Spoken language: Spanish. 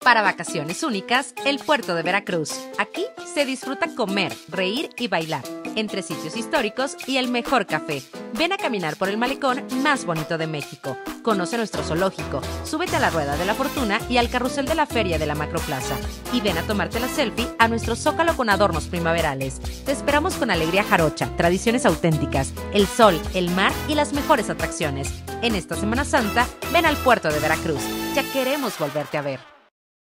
Para vacaciones únicas, el puerto de Veracruz. Aquí se disfruta comer, reír y bailar, entre sitios históricos y el mejor café. Ven a caminar por el malecón más bonito de México. Conoce nuestro zoológico, súbete a la Rueda de la Fortuna y al carrusel de la feria de la Macroplaza. Y ven a tomarte la selfie a nuestro zócalo con adornos primaverales. Te esperamos con alegría jarocha, tradiciones auténticas, el sol, el mar y las mejores atracciones. En esta Semana Santa, ven al puerto de Veracruz. Ya queremos volverte a ver.